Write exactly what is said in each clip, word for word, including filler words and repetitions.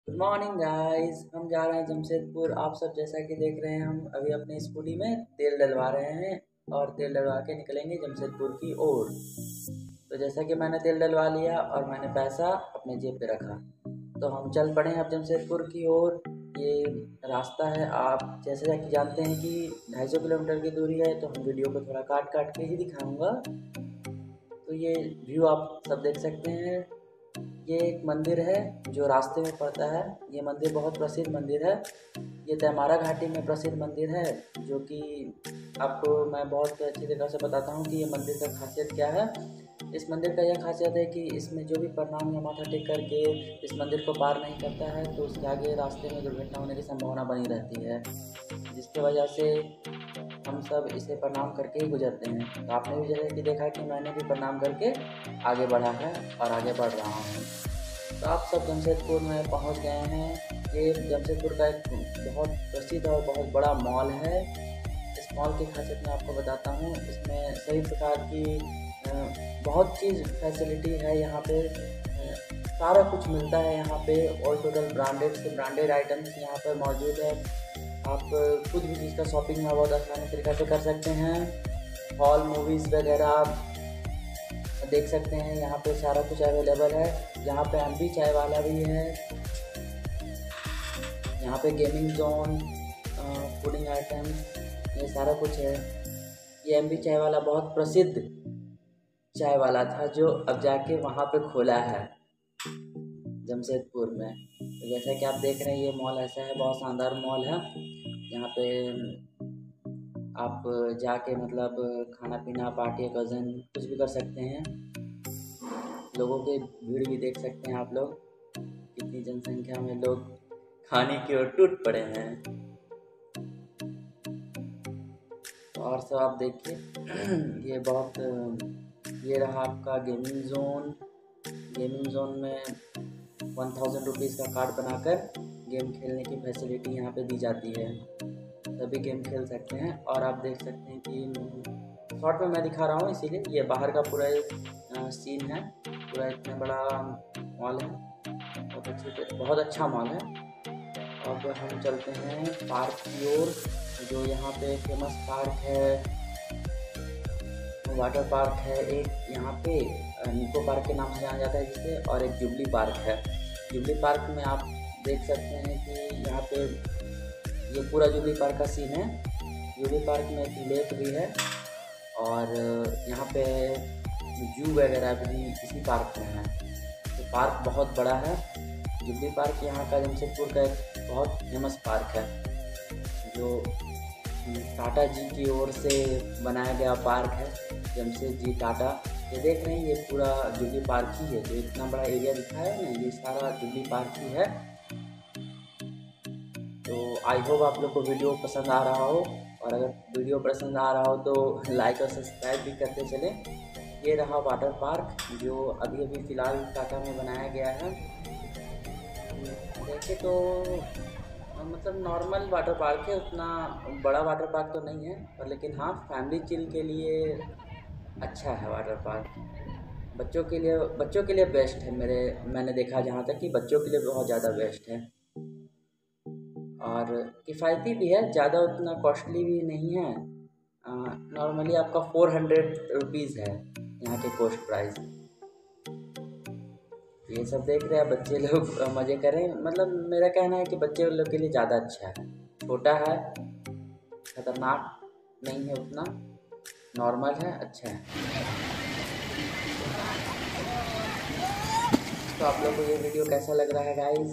Good morning guys. हम जा रहे हैं जमशेदपुर। आप सब जैसा कि देख रहे हैं, हम अभी अपने स्कूटी में तेल डलवा रहे हैं और तेल डलवा के निकलेंगे जमशेदपुर की ओर। तो जैसा कि मैंने तेल डलवा लिया और मैंने पैसा अपने जेब पे रखा, तो हम चल पड़े हैं अब जमशेदपुर की ओर। ये रास्ता है, आप जैसे कि जानते हैं कि ढाई सौ किलोमीटर की दूरी है, तो हम वीडियो को थोड़ा काट काट के ही दिखाऊंगा। तो ये व्यू आप सब देख सकते हैं। ये एक मंदिर है जो रास्ते में पड़ता है। ये मंदिर बहुत प्रसिद्ध मंदिर है। ये तैमारा घाटी में प्रसिद्ध मंदिर है, जो कि आपको मैं बहुत अच्छी तरह से बताता हूँ कि ये मंदिर का खासियत क्या है। इस मंदिर का यह खासियत है कि इसमें जो भी प्रणाम या माथा टेक करके इस मंदिर को पार नहीं करता है, तो उसके आगे रास्ते में दुर्घटना होने की संभावना बनी रहती है, जिसकी वजह से हम सब इसे प्रणाम करके ही गुजरते हैं। तो आपने भी जैसे कि देखा कि मैंने भी प्रणाम करके आगे बढ़ा है और आगे बढ़ रहा हूँ। तो आप सब जमशेदपुर में पहुंच गए हैं। ये जमशेदपुर का एक बहुत प्रसिद्ध और बहुत बड़ा मॉल है। इस मॉल की खासियत मैं आपको बताता हूँ। इसमें सभी प्रकार की बहुत चीज़ फैसिलिटी है। यहाँ पे सारा कुछ मिलता है। यहाँ पे ऑल टोटल ब्रांडेड से ब्रांडेड आइटम्स यहाँ पर मौजूद है। आप कुछ भी चीज़ का शॉपिंग यहाँ बहुत आसानी तरीक़े से कर सकते हैं। हॉल मूवीज़ वगैरह देख सकते हैं। यहाँ पे सारा कुछ अवेलेबल है। यहाँ पे एमपी चाय वाला भी है। यहाँ पे गेमिंग जोन, फूडिंग आइटम्स, ये सारा कुछ है। ये एमपी चाय वाला बहुत प्रसिद्ध चाय वाला था, जो अब जाके वहाँ पे खोला है जमशेदपुर में। तो जैसा कि आप देख रहे हैं, ये मॉल ऐसा है, बहुत शानदार मॉल है। यहाँ पे आप जाके मतलब खाना पीना, पार्टी, कज़न कुछ भी कर सकते हैं। लोगों की भीड़ भी देख सकते हैं आप लोग, कितनी जनसंख्या में लोग खाने की ओर टूट पड़े हैं। और सब आप देखिए, ये बहुत ये रहा आपका गेमिंग जोन। गेमिंग जोन में वन थाउजेंड रुपीज़ का कार्ड बनाकर गेम खेलने की फैसिलिटी यहाँ पे दी जाती है। सभी गेम खेल सकते हैं। और आप देख सकते हैं कि शॉर्ट में मैं दिखा रहा हूँ, इसीलिए ये बाहर का पूरा एक सीन है। पूरा इतना बड़ा मॉल है, बहुत अच्छी बहुत अच्छा मॉल है। अब हम चलते हैं पार्क की ओर। जो यहाँ पे फेमस पार्क है, वाटर पार्क है एक, यहाँ पे निको पार्क के नाम से जाना जाता है जिसे, और एक जुबली पार्क है। जुबली पार्क में आप देख सकते हैं कि यहाँ पे ये पूरा जुबली पार्क का सीन है। जुबली पार्क में एक लेक भी है, और यहाँ पे जू वगैरह भी इसी पार्क में है। तो पार्क बहुत बड़ा है। जुबली पार्क यहाँ का जमशेदपुर का एक बहुत फेमस पार्क है, जो टाटा जी की ओर से बनाया गया पार्क है। जमशेद जी टाटा, ये देख रहे हैं, ये पूरा जुबली पार्क ही है। जो इतना बड़ा एरिया दिखा है ना, ये सारा जुबली पार्क ही है। तो आई होप आप लोग को वीडियो पसंद आ रहा हो, और अगर वीडियो पसंद आ रहा हो तो लाइक और सब्सक्राइब भी करते चलें। ये रहा वाटर पार्क, जो अभी अभी फ़िलहाल टाटा में बनाया गया है। देखे तो मतलब नॉर्मल वाटर पार्क है, उतना बड़ा वाटर पार्क तो नहीं है, पर लेकिन हाँ, फैमिली चिल के लिए अच्छा है वाटर पार्क। बच्चों के लिए बच्चों के लिए बेस्ट है। मेरे मैंने देखा जहाँ तक कि बच्चों के लिए बहुत ज़्यादा बेस्ट है, और किफ़ायती भी है, ज़्यादा उतना कॉस्टली भी नहीं है। नॉर्मली आपका फोर हंड्रेड रुपीज़ है यहाँ के कॉस्ट प्राइस। ये सब देख रहे हैं, बच्चे लोग मज़े करें। मतलब मेरा कहना है कि बच्चे लोग के लिए ज़्यादा अच्छा है। छोटा है, खतरनाक नहीं है उतना, नॉर्मल है, अच्छा है। तो आप लोग को ये वीडियो कैसा लग रहा है गाइस,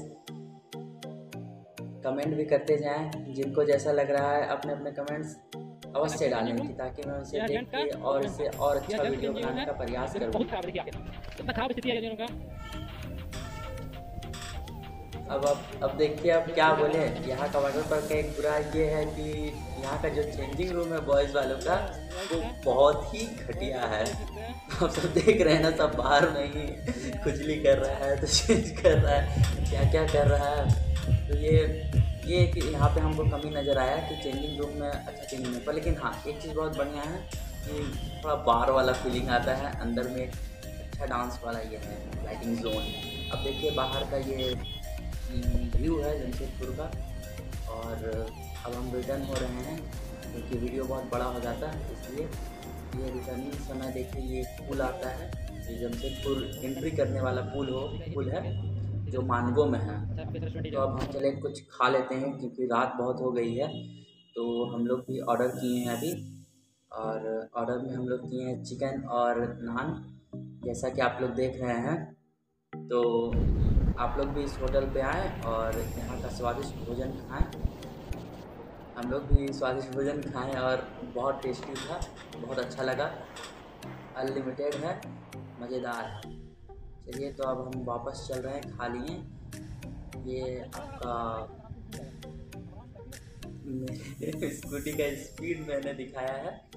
कमेंट भी करते जाएं। जिनको जैसा लग रहा है अपने अपने कमेंट्स अवश्य डालें, कि ताकि मैं उसे देख के और इसे और अच्छा वीडियो बनाने का प्रयास करूँ। अब अब अब देखिए, अब क्या बोले। यहाँ का वाटर पार्क का एक बुरा ये है कि यहाँ का जो चेंजिंग रूम है बॉयज़ वालों का, वो बहुत ही घटिया है। आप सब देख रहे हैं ना, सब बाहर में ही खुजली कर रहा है, तो चेंज कर रहा है, क्या क्या कर रहा है। तो ये ये कि यहाँ पे हमको कमी नज़र आया कि चेंजिंग रूम में अच्छा चेंजिंग है। पर लेकिन हाँ, एक चीज़ बहुत बढ़िया है कि थोड़ा बार वाला फीलिंग आता है। अंदर में अच्छा डांस वाला ये है लाइटिंग जोन। अब देखिए बाहर का ये व्यू है जमशेदपुर का। और अब हम रिटर्न हो रहे हैं क्योंकि वीडियो बहुत बड़ा हो जाता है, इसलिए ये रिटर्निंग समय देखिए ये पुल आता है, ये जमशेदपुर एंट्री करने वाला पुल हो पुल है जो मानगो में है। तो अब हम चले कुछ खा लेते हैं क्योंकि रात बहुत हो गई है। तो हम लोग भी ऑर्डर किए हैं अभी, और ऑर्डर में हम लोग किए हैं चिकन और नान, जैसा कि आप लोग देख रहे हैं। तो आप लोग भी इस होटल पे आएँ और यहाँ का स्वादिष्ट भोजन खाएँ। हम लोग भी स्वादिष्ट भोजन खाएँ और बहुत टेस्टी था, बहुत अच्छा लगा। अनलिमिटेड है, मज़ेदार है। चलिए तो अब हम वापस चल रहे हैं, खा लिए। ये आपका मेरे स्कूटी का स्पीड मैंने दिखाया है,